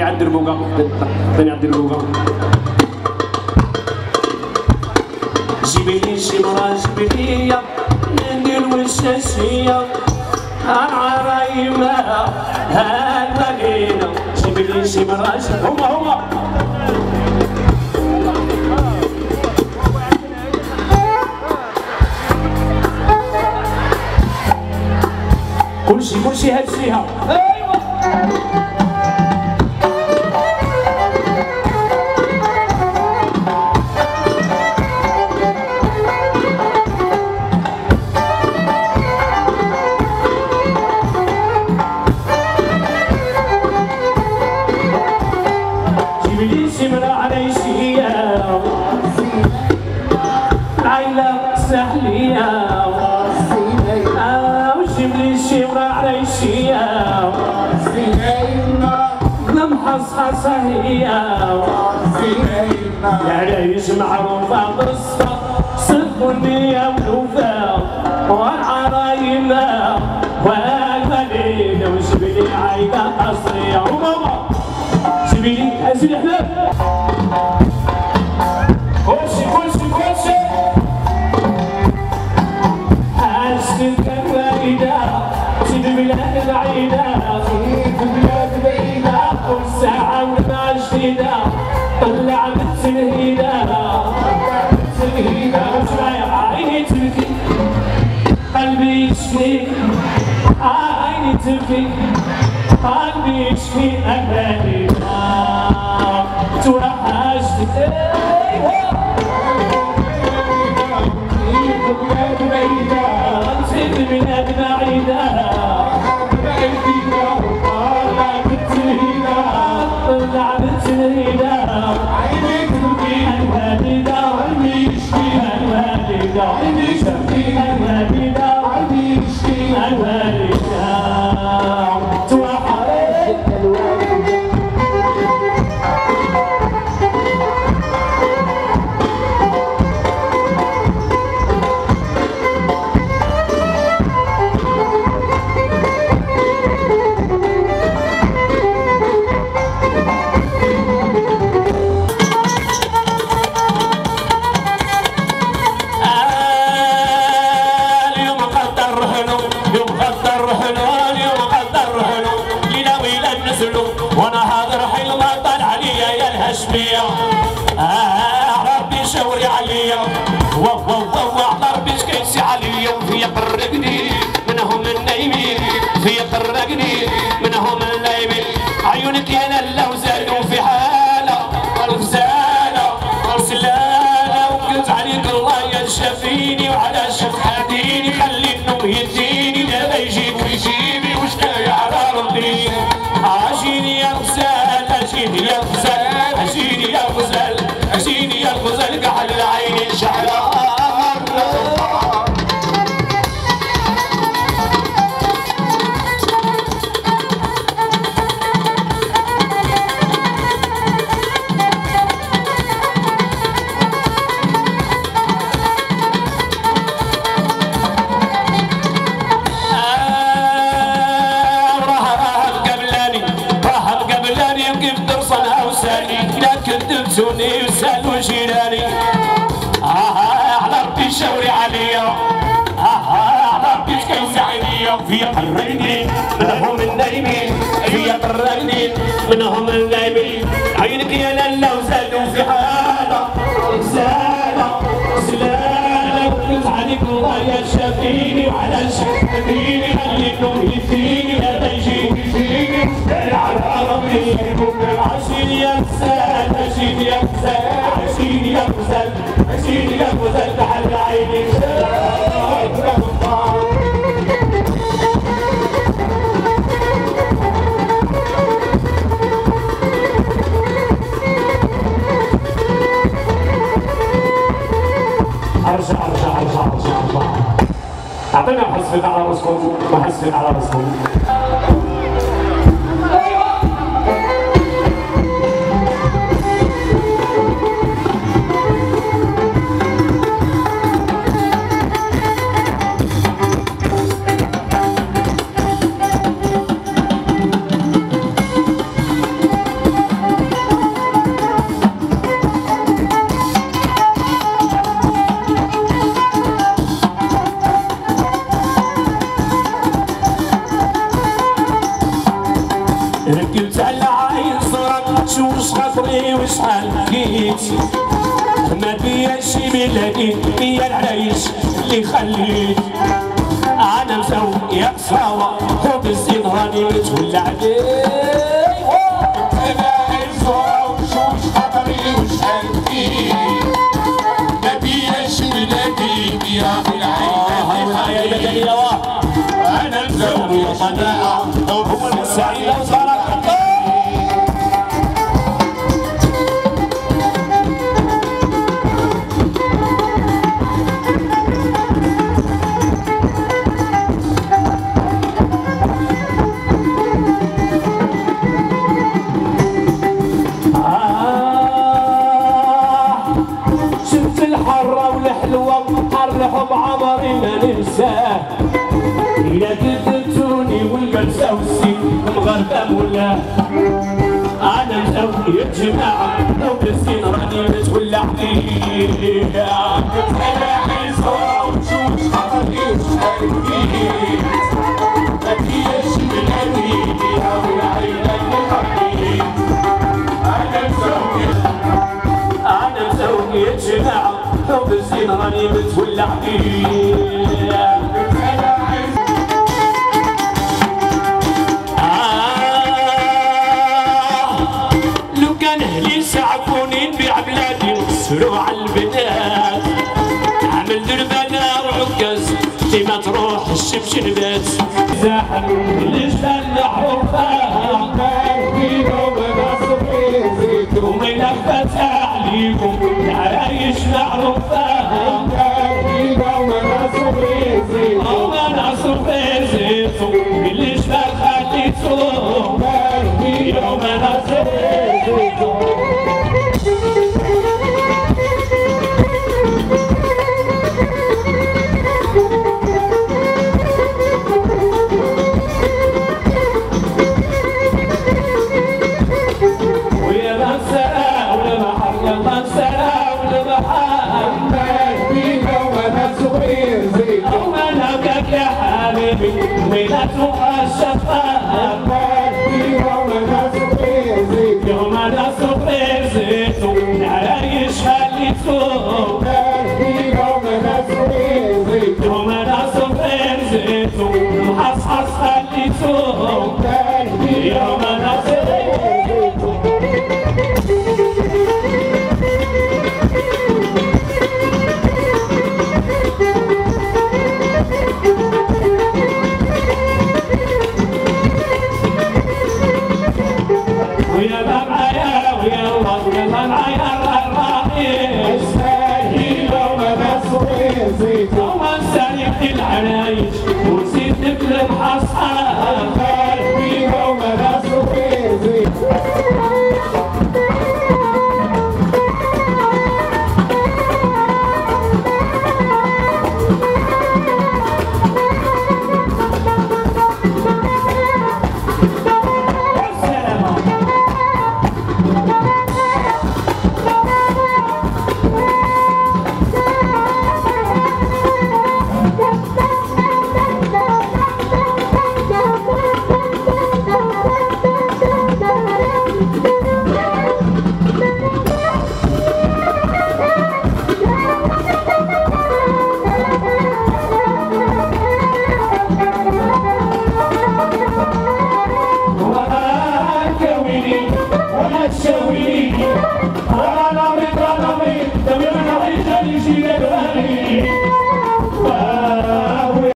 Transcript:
عند البوقه ثاني عند البوقه جيبيلي شي مرا جبليه ندير والشاشيه العرايمه هالمدينه جيبيلي شي مرا هما كلشي هزيها ايوا جيبلي سمرة على شيا العيلة سهلية جيبلي شمرة على شيا نمحصحص هي العريس معروفة قصة صدق النية والوفاء والعرايمة والمدينة وجبلي عايدة أصلية وماما جبلي أزل أحلام كلشي عاشتك الوالدة سيد بلاد بعيدة سيد بلاد بعيدة كل ساعة ونبع جديدة طلع بنت الهيدة عيني تبكي قلبي يشفي عيني تبكي قلبي يشفي أماني توحشتك بلاد بعيدة سيد بلاد بعيدة طلع بنت الهيدة طلع بنت الهيدة عيني تبكي الوالدة عيني يشفي الوالدة عيني يشفي الوالدة عيني يشفي الوالدة توحشت الوالدة ربي شاوري عليا ربي شكيسي عليا وفيا قرقني منهم النايمين فيا قرقني منهم النايمين عيونك يا لالا وزادوا في حالة غزالة غسلالة وقلت عليك الله يا شافيني وعلى شفحاتيني خلي النوم يديني لا يجيب ويجيبي وش جاي على ربي عاشيني يا غزال عاشيني يا غزال عاشيني يا غزال عاشيني يا غزال كحل العين شعلة كذبتوني وسالوا جيراني على ربي شاوري عليا على ربي شكيسي عليا فيا قرقني منهم النايمين فيا قرقني منهم النايمين عينك يا لالا وزادوا في حالة غزالة غسلالة وقلت عليك الله يا شافيني وعلى شافيني خلي النوم يفيني لا يجيب يفيني على ربي عاشيني يا غزال عاشيني يا غزال عاشيني يا غزال عاشيني يا غزال تعال عيني ارجع اعطينا محسن على راسكم محسن على راسكم خليت ما بياش بلادي هي العيش اللي خليت انا مسوق يا قصاوة وبالزين راني متولى عليه انا عايزة وشوش خطري وشحال فيه ما بياش بلادي يا العين انا مسوق يا صداقة هو السعيدة وصارت حرحب عمري ما ننساه إلا قدرتوني والجلسة والسيف مغربة مولاه أنا مسوي يا جماعة لو مسكين راني متولى عليه انا عايزة وشوش خطري وشحال فيه ما بياش بلادي يا العين اللي خليت أنا مسوي يا جماعة لو مسكين راني متولى عليه لو كان اهلي سعفوني نبيع بلادي نقصروا على البنات نعمل دربانة وعكاز كيما تروح الشبشنبات زاحل الجبال معروفة وما لفت عليكم العرايش معروفة وما نصر في زيتو الجبال خليتو يوم نصر في زيتو ويلاتو الشفاء يوم نصر في زيتو العرايش خليتو يوم نصر في زيتو محصحص خليتو يوم نصر في زيتو العرايش وزيد نقلب أصحاب